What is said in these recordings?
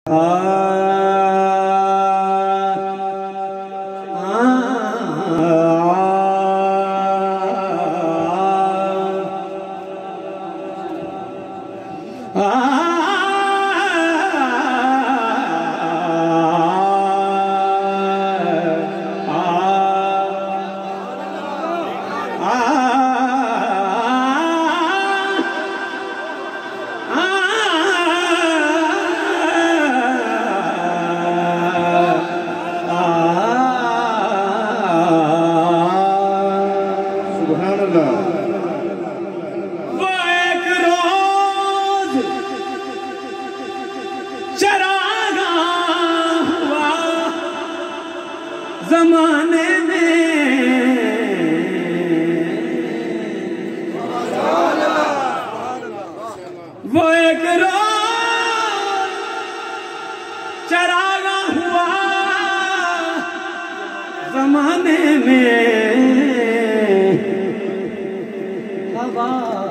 जमाने में वो एक रोज चरागा हुआ जमाने में हवा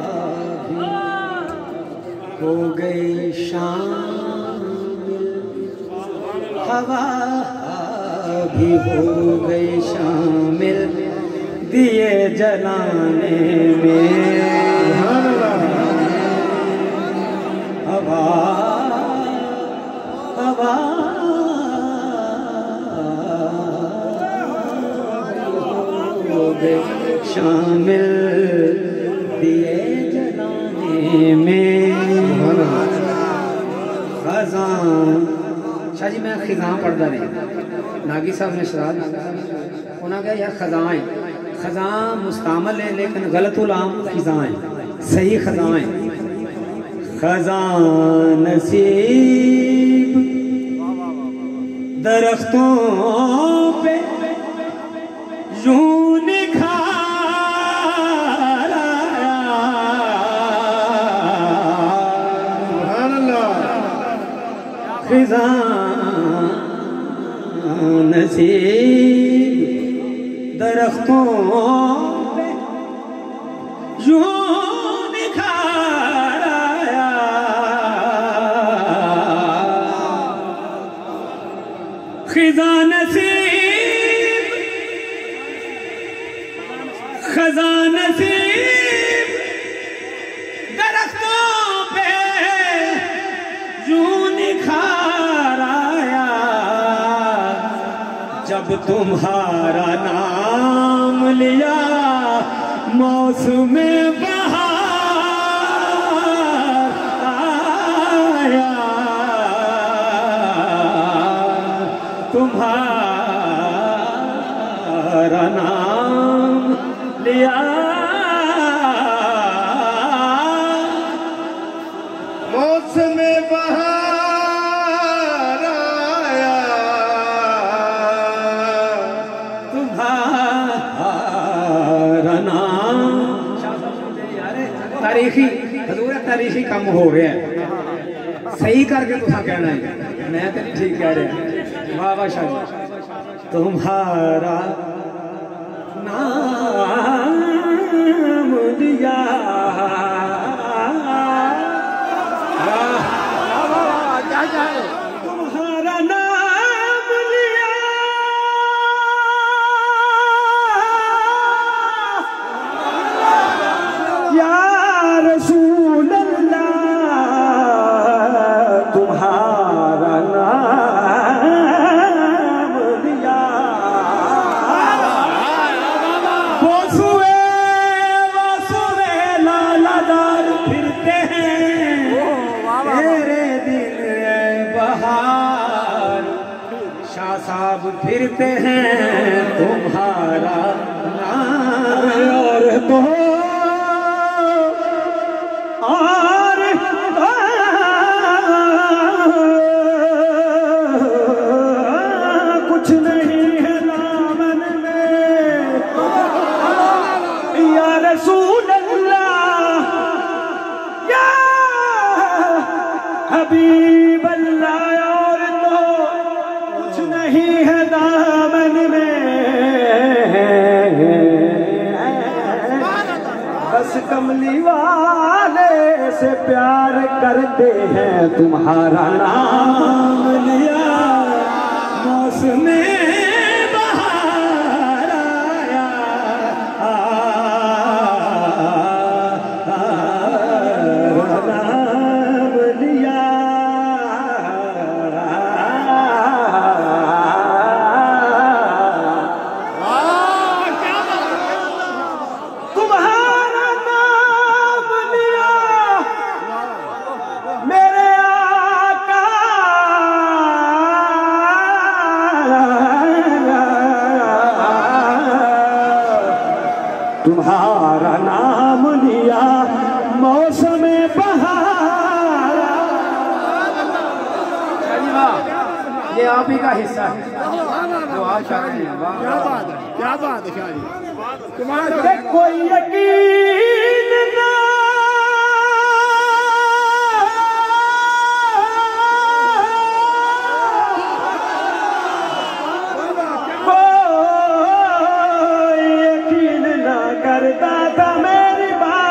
हो गई शामिल, हवा भी हो गई शामिल दिए जलाने में। हवा हवा हो गई शामिल दिए जलाने में। खजान शाह जी मैं खिजां पढ़ता नहीं, नागी साहब ने शराब उन्होंने कहा यार खजाएं, खजां मुस्तामल है लेकिन गलतुल-आम खिजाएं, सही खजाएं। खजां नसीब दरख्तों पे यूं निखार आया, खिजां नसीब दरख्तों पे यूं निखार आया, खिजां नसीब खजां नसीब दरख्तों पे यूं निखार आया, जब तुम्हारा नाम लिया मौसमे बहार आया, तुम्हारा नाम लिया मौसमे बहार आया, तुम्हारा नाम। तारीखी हजूर तारीखी कम हो गया सही करके तुसा कहना है, मैं तो नहीं ठीक कह रहा। वाह वाह शाह तुम्हारा नाम लिया तुम्हारा नाम लिया या रसूल अल्लाह, तुम्हारा नाम लिया वसुए लालादार फिरते हैं तेरे दिल बहार, शाह साहब फिरते हैं तुम्हारा नाम और तो और कुछ नहीं है दामन में या रसूल अल्लाह या हबीब अल्लाह, और तो कुछ नहीं है दामन में, बस कमली वाले से प्यार करते हैं तुम्हारा नाम ये आप ही का हिस्सा है जो आप चाहते हैं। क्या बात है, क्या बात है शाह जी। तुम्हारे कोई यकीन ना कोई यकीन ना करता था मेरी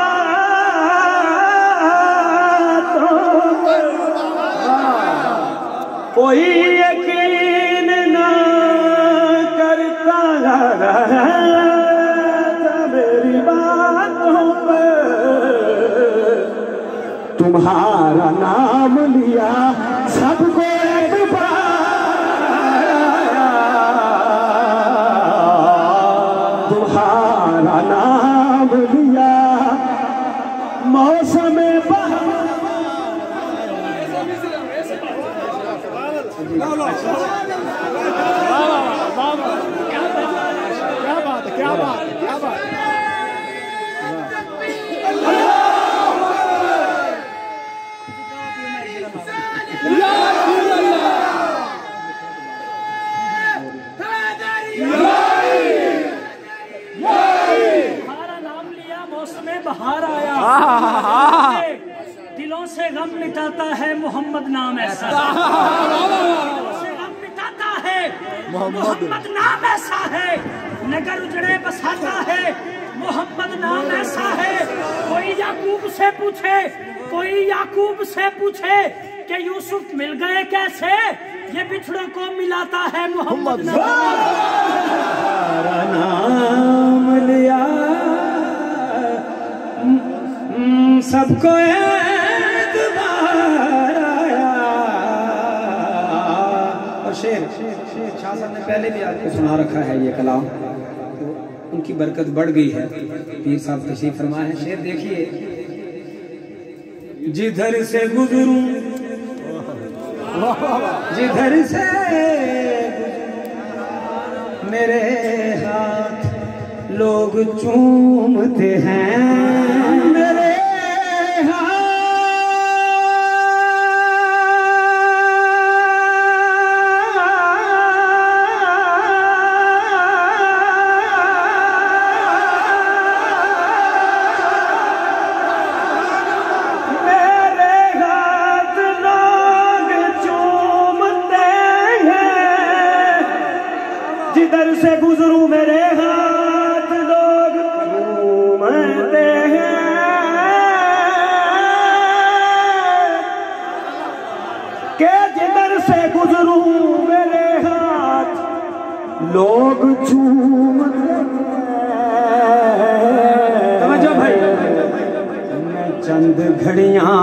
बातों पर, कोई यकीन ना करता था मेरी बातों पर, तुम्हारा नाम लिया सबको एक बार, तुम्हारा नाम लिया मौसम क्या बात है, क्या बात है, क्या बात है। तुम्हारा नाम लिया मौसम बहार आया, दिलों से गम मिटाता है मोहम्मद नाम ऐसा, दिलों से गम मिटाता है मोहम्मद नाम ऐसा है, नगर उजड़े बसाता है मोहम्मद नाम ऐसा है। कोई याकूब से पूछे, कोई याकूब से पूछे कि यूसुफ मिल गए कैसे, ये बिछड़ों को मिलाता है मोहम्मद नाम लिया सबको एक बार आया। और शेर शाह साहब ने पहले भी आपको सुना रखा है ये कलाम, तो उनकी बरकत बढ़ गई है। पीर साहब तशरीफ फरमाए हैं। शेर देखिए, जिधर से गुजरूं जिधर से मेरे हाथ लोग चूमते हैं, मेरे जिधर से गुजरूं मेरे हाथ लोग चूमते हैं, के जिधर से गुजरूं मेरे हाथ लोग चूमते हैं। समझो भाई, मैं चंद घड़ियां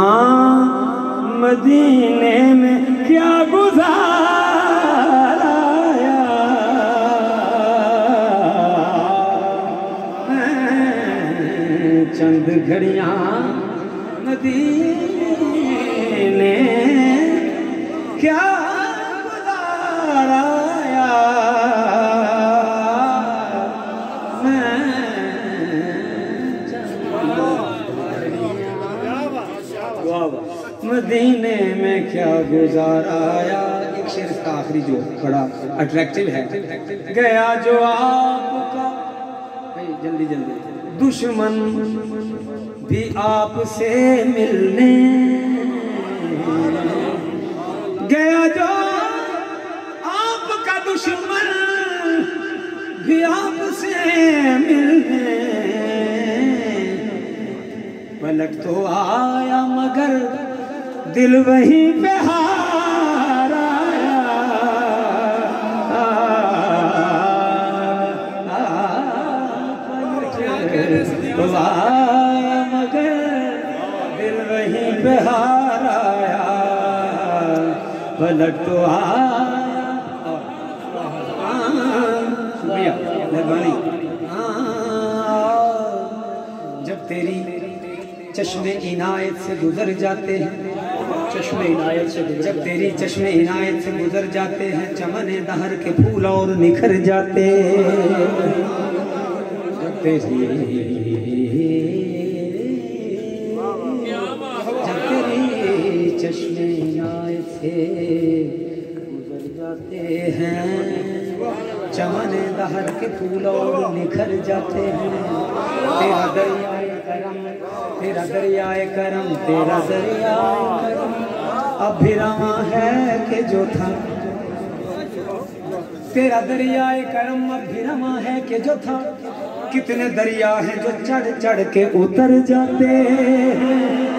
मदीने में क्या गुजारा, चंद घड़ियां मदीने क्या गुजारा, मदीने में क्या गुजारा। एक शेर इसका आखिरी जो बड़ा अट्रैक्टिव है, गया जो आपका, जल्दी जल्दी, दुश्मन भी आपसे मिलने गया, जो आपका दुश्मन भी आपसे मिलने, पलट तो आया मगर दिल वहीं पे हार आया, तो आया मगर दिल वहीं पे हार आया, पलट तो आया। शुक्रिया, मेहरबानी। जब तेरी चश्मे इनायत से गुजर जाते हैं, चश्मे इनायत से जब तेरी चश्मे इनायत से गुजर जाते हैं, चमने दहर के फूल और निखर जाते, जब तेरी चश्मे इनायत से जाते हैं, चमन दहर के फूल और निखर जाते हैं। तेरा दरियाए करम, तेरा दरियाए करम, तेरा दरियाए करम अब भी रवां है कि जो था। तेरा दरियाए करम अब भी रवां है कि जो था। कितने दरिया हैं जो चढ़ चढ़ के उतर जाते हैं,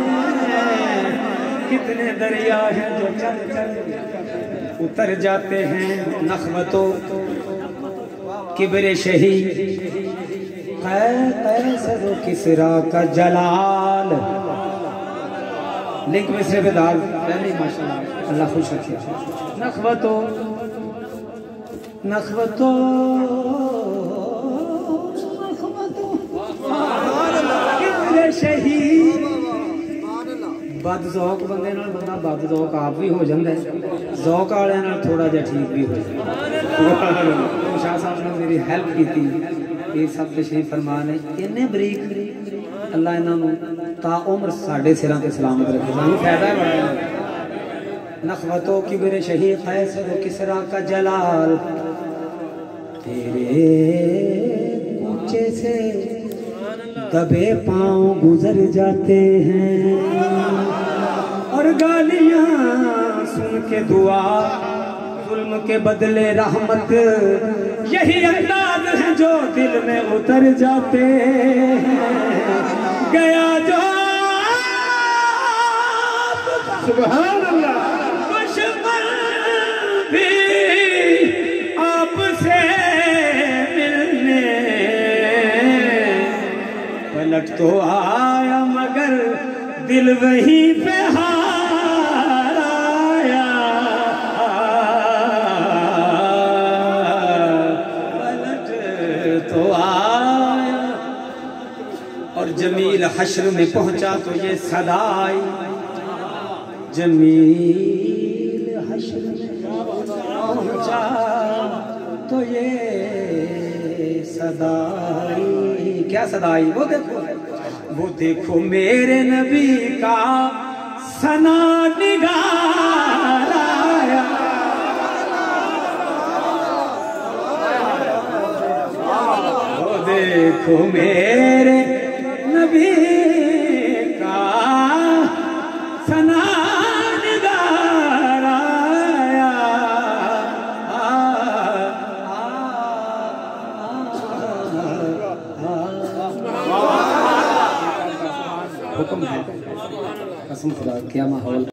कितने दरिया हैं जो चढ़ चढ़ उतर जाते हैं। नखवतो किब्र शही कैसर किसरा का जलाल। लिंक मिसरे पे दाल पहले माशाल्लाह, अल्लाह खुश रखे। नखवतो नखवतो किब्र शही। बद ज़ौक बंदे नाल बंदा बद ज़ौक आप भी हो जाता है, ज़ौक वाले नाल थोड़ा जिहा ठीक भी हो जाता। शाह साहब ने मेरी हेल्प की थी, ये सब तशरीफ फरमान है। इन्ने बरीक अल्लाह इन्हों ता उम्र साढ़े सिरां ते सलामत रखे, सानू फायदा है बड़ा। नखवतो किब्र शही कैसर किसरा का जलाल। तेरे कूचे से दबे पांव गुजर जाते हैं, और गालियां सुन के दुआ, जुल्म के बदले रहमत, यही अंदाज है जो दिल में उतर जाते हैं। गया जो सुभान अल्लाह। दुश्मन भी आपसे मिलने पलट तो आया, मगर दिल वहीं पे हार आया। पलट तो आया, और जमील हश्र में पहुंचा तो ये सदाई। जमील हश्र में पहुंचा तो ये सदाई। क्या सदाई? वो देखो मेरे नबी का सना निगार आया। वो देखो मेरे नबी का सना निगार आया। हुक्म है, कसम खुदा क्या माहौल।